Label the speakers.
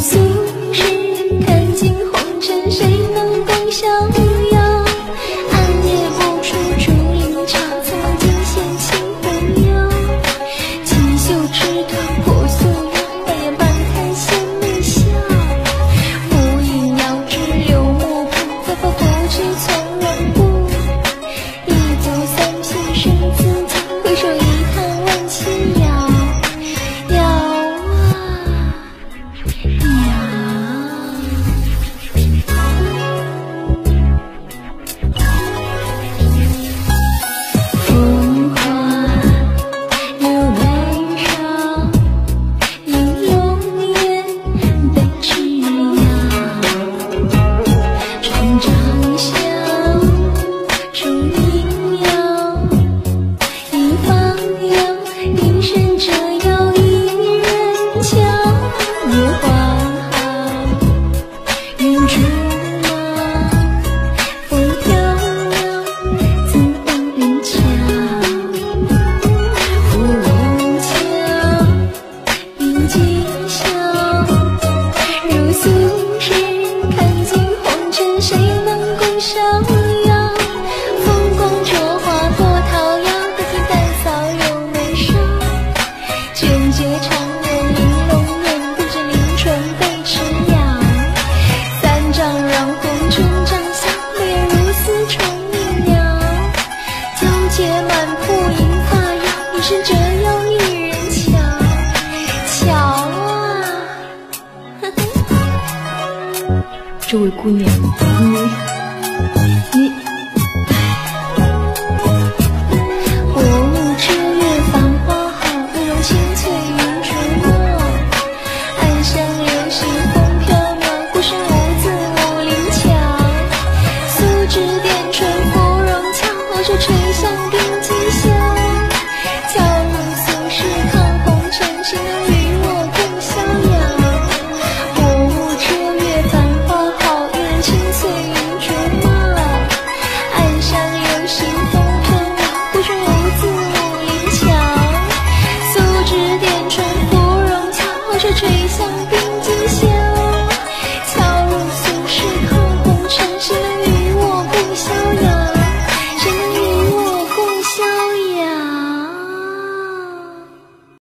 Speaker 1: 素世，看尽红尘，谁能共逍遥？暗夜不出竹林茶，曾经掀起回忧。锦绣枝头破素颜，白眼半开衔眉笑。浮影遥知柳幕旁，再否不知从容步。一步三平生自己，回首一叹万顷遥。遥啊风花柳眉梢，映容颜被枝桠。春长笑，竹影摇，一方有一身折腰一人瞧。月花好，云竹马，风飘摇，自当人桥。芙蓉桥，冰今宵，如素世，看尽红尘，谁能共逍遥？风光灼花破桃夭，得体淡扫有眉梢。卷睫长眼玲珑眼，对着临春被痴摇。三丈让红春长笑，烈如丝虫鸣鸟。皎洁满铺银发摇，一身折腰一人瞧。瞧啊，
Speaker 2: 这位姑娘，你